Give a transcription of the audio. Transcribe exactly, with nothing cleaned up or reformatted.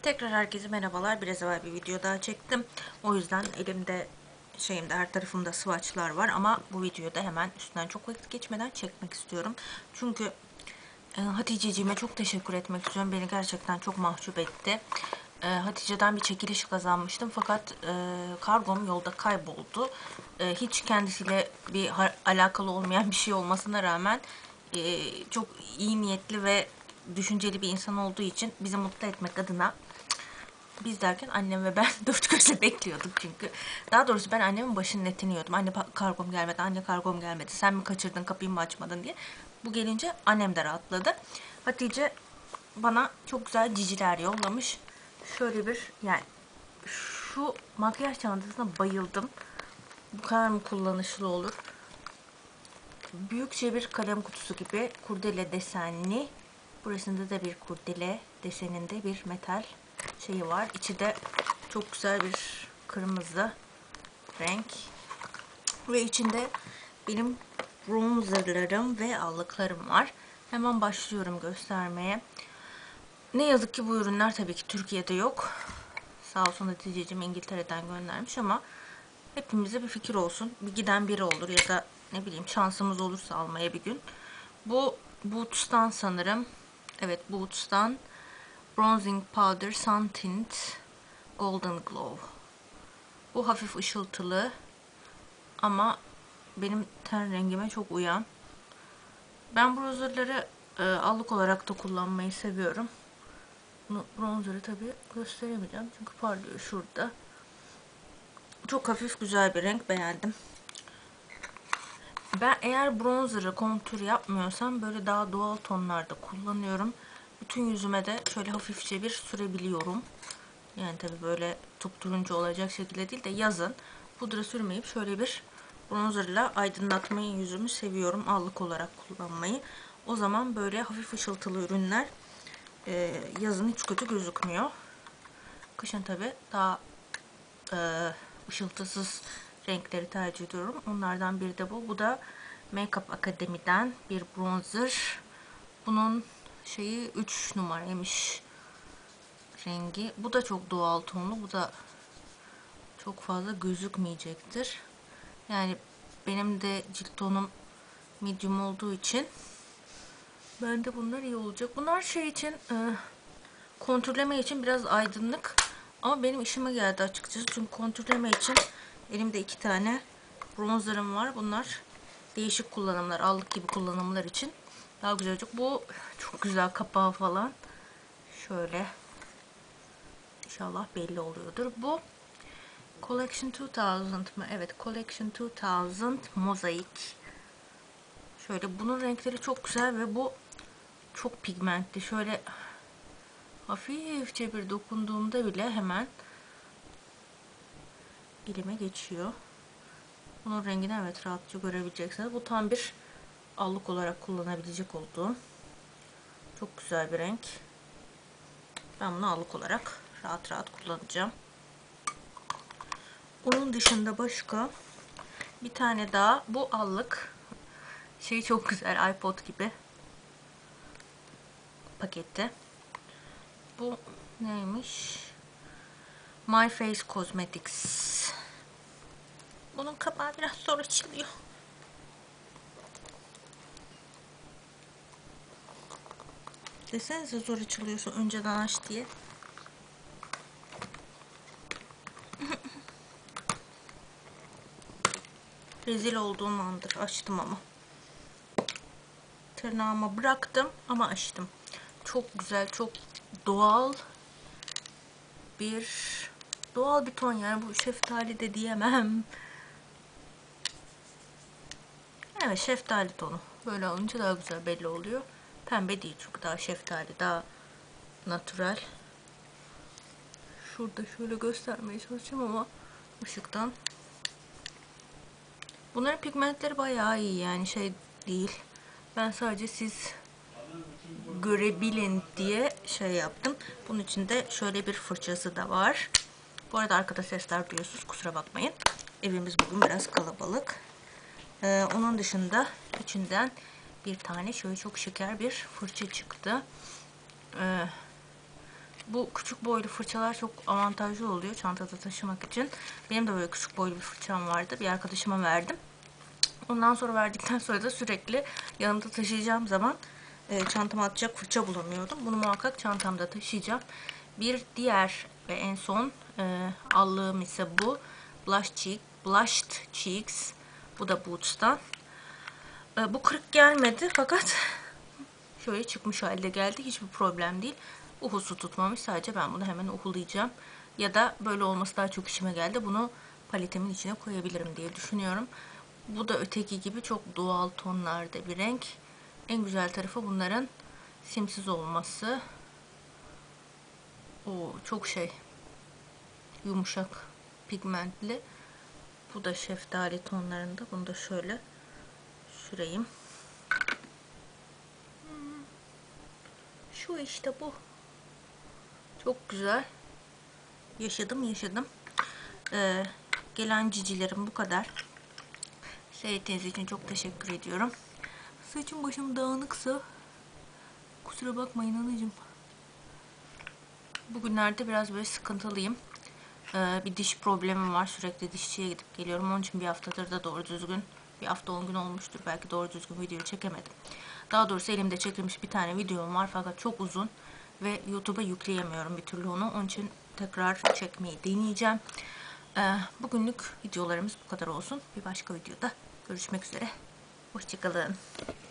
Tekrar herkese merhabalar. Biraz evvel bir video daha çektim. O yüzden elimde şeyimde her tarafımda swatchlar var ama bu videoda hemen üstünden çok vakit geçmeden çekmek istiyorum. Çünkü e, Hatice'ciğime çok teşekkür etmek istiyorum. Beni gerçekten çok mahcup etti. E, Hatice'den bir çekiliş kazanmıştım fakat e, kargom yolda kayboldu. E, hiç kendisiyle bir alakalı olmayan bir şey olmasına rağmen e, çok iyi niyetli ve düşünceli bir insan olduğu için bizi mutlu etmek adına, biz derken annem ve ben dört gözle bekliyorduk çünkü. Daha doğrusu ben annemin başının etini yiyordum. Anne kargom gelmedi, anne kargom gelmedi. Sen mi kaçırdın, kapıyı mı açmadın diye. Bu gelince annem de rahatladı. Hatice bana çok güzel ciciler yollamış. Şöyle bir, yani şu makyaj çantasına bayıldım. Bu kadar mı kullanışlı olur? Büyükçe bir kalem kutusu gibi kurdele desenli. Burasında da bir kurdele deseninde bir metal şeyi var. İçi de çok güzel bir kırmızı renk. Ve içinde benim bronzerlarım ve allıklarım var. Hemen başlıyorum göstermeye. Ne yazık ki bu ürünler tabii ki Türkiye'de yok. Sağ olsun Hatice'cim İngiltere'den göndermiş ama hepimize bir fikir olsun. Bir giden biri olur ya da ne bileyim şansımız olursa almaya bir gün. Bu Boots'tan sanırım. Evet, Boots'tan Bronzing Powder Sun Tint Golden Glow. Bu hafif ışıltılı ama benim ten rengime çok uyan. Ben bronzerları e, allık olarak da kullanmayı seviyorum. Bunu bronzeri tabii gösteremeyeceğim çünkü parlıyor şurada. Çok hafif güzel bir renk, beğendim. Ben eğer bronzer'ı kontür yapmıyorsam böyle daha doğal tonlarda kullanıyorum. Bütün yüzüme de şöyle hafifçe bir sürebiliyorum. Yani tabii böyle turuncu olacak şekilde değil de yazın pudra sürmeyip şöyle bir bronzerla aydınlatmayı yüzümü seviyorum. Allık olarak kullanmayı. O zaman böyle hafif ışıltılı ürünler e, yazın hiç kötü gözükmüyor. Kışın tabii daha e, ışıltısız renkleri tercih ediyorum. Onlardan biri de bu. Bu da Make Up Akademi'den bir bronzer. Bunun şeyi üç numaraymış rengi. Bu da çok doğal tonlu. Bu da çok fazla gözükmeyecektir. Yani benim de cilt tonum medium olduğu için bende bunlar iyi olacak. Bunlar şey için e, kontürleme için biraz aydınlık. Ama benim işime geldi açıkçası. Çünkü kontürleme için elimde iki tane bronzerım var. Bunlar değişik kullanımlar, allık gibi kullanımlar için daha güzel olacak. Bu çok güzel kapağı falan. Şöyle. İnşallah belli oluyordur. Bu Collection iki bin mı? Evet, Collection iki bin Mosaic. Şöyle, bunun renkleri çok güzel ve bu çok pigmentli. Şöyle hafifçe bir dokunduğumda bile hemen elime geçiyor. Bunun rengini evet rahatça görebileceksiniz. Bu tam bir allık olarak kullanabilecek olduğum çok güzel bir renk. Ben bunu allık olarak rahat rahat kullanacağım. Onun dışında başka bir tane daha, bu allık şey çok güzel, iPod gibi paketi. Bu neymiş? My Face Cosmetics. Bunun kapağı biraz zor açılıyor. Desenize zor açılıyorsa önceden aç diye. Rezil olduğum andır. Açtım ama. Tırnağıma bıraktım ama açtım. Çok güzel, çok doğal bir doğal bir ton, yani bu şeftali de diyemem. Evet, şeftali tonu. Böyle olunca daha güzel belli oluyor. Pembe değil çünkü daha şeftali, daha natürel. Şurada şöyle göstermeye çalışacağım ama ışıktan. Bunların pigmentleri bayağı iyi, yani şey değil. Ben sadece siz görebilin diye şey yaptım. Bunun içinde şöyle bir fırçası da var. Bu arada arkada sesler duyuyorsunuz, kusura bakmayın. Evimiz bugün biraz kalabalık. Ee, onun dışında içinden bir tane şöyle çok şeker bir fırça çıktı. Ee, bu küçük boylu fırçalar çok avantajlı oluyor çantada taşımak için. Benim de böyle küçük boylu bir fırçam vardı. Bir arkadaşıma verdim. Ondan sonra verdikten sonra da sürekli yanımda taşıyacağım zaman e, çantama atacak fırça bulamıyordum. Bunu muhakkak çantamda taşıyacağım. Bir diğer ve en son e, allığım ise bu. Blush Cheek, Blushed Cheeks. Bu da Boots'tan. E, bu kırık gelmedi fakat şöyle çıkmış halde geldi. Hiçbir problem değil. Uhusu tutmamış. Sadece ben bunu hemen uhulayacağım. Ya da böyle olması daha çok işime geldi. Bunu paletimin içine koyabilirim diye düşünüyorum. Bu da öteki gibi çok doğal tonlarda bir renk. En güzel tarafı bunların simsiz olması. Oo, çok şey yumuşak, pigmentli. Bu da şeftali tonlarında. Bunu da şöyle süreyim. Şu işte bu. Çok güzel. Yaşadım yaşadım. Ee, gelen cicilerim bu kadar. Seyrettiğiniz için çok teşekkür ediyorum. Saçım başım dağınıksa kusura bakmayın anacığım. Bugünlerde biraz böyle sıkıntılıyım. Ee, bir diş problemim var. Sürekli dişçiye gidip geliyorum. Onun için bir haftadır da doğru düzgün, bir hafta on gün olmuştur. Belki doğru düzgün video çekemedim. Daha doğrusu elimde çekilmiş bir tane videom var fakat çok uzun ve YouTube'a yükleyemiyorum bir türlü onu. Onun için tekrar çekmeyi deneyeceğim. Ee, bugünlük videolarımız bu kadar olsun. Bir başka videoda görüşmek üzere. Hoşçakalın.